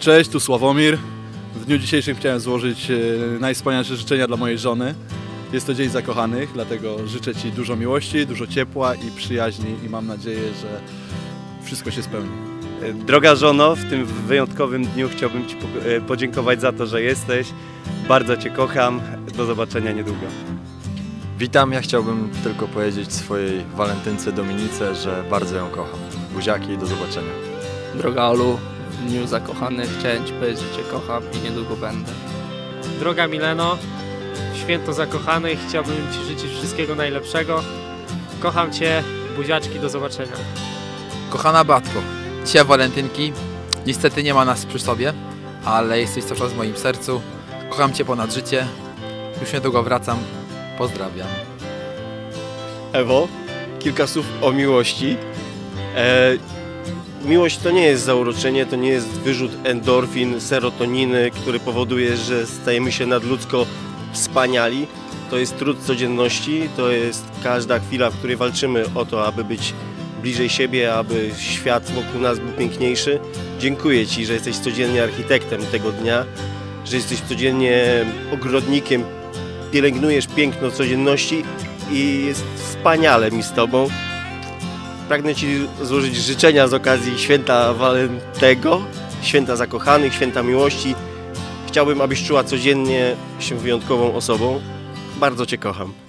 Cześć, tu Sławomir. W dniu dzisiejszym chciałem złożyć najwspanialsze życzenia dla mojej żony. Jest to Dzień Zakochanych, dlatego życzę Ci dużo miłości, dużo ciepła i przyjaźni i mam nadzieję, że wszystko się spełni. Droga żono, w tym wyjątkowym dniu chciałbym Ci podziękować za to, że jesteś. Bardzo Cię kocham. Do zobaczenia niedługo. Witam, ja chciałbym tylko powiedzieć swojej walentynce Dominice, że bardzo ją kocham. Buziaki i do zobaczenia. Droga Olu, w Dniu Zakochanych chciałem Ci powiedzieć, że Cię kocham i niedługo będę. Droga Mileno, w Święto Zakochanych chciałbym Ci życzyć wszystkiego najlepszego. Kocham Cię, buziaczki, do zobaczenia. Kochana Beatko, dzisiaj walentynki. Niestety nie ma nas przy sobie, ale jesteś cały czas w moim sercu. Kocham Cię ponad życie. Już niedługo wracam. Pozdrawiam. Ewo, kilka słów o miłości. Miłość to nie jest zauroczenie, to nie jest wyrzut endorfin, serotoniny, który powoduje, że stajemy się nadludzko wspaniali. To jest trud codzienności, to jest każda chwila, w której walczymy o to, aby być bliżej siebie, aby świat wokół nas był piękniejszy. Dziękuję Ci, że jesteś codziennie architektem tego dnia, że jesteś codziennie ogrodnikiem, pielęgnujesz piękno codzienności i jest wspaniale mi z Tobą. Pragnę Ci złożyć życzenia z okazji Święta Walentego, Święta Zakochanych, Święta Miłości. Chciałbym, abyś czuła codziennie się wyjątkową osobą. Bardzo Cię kocham.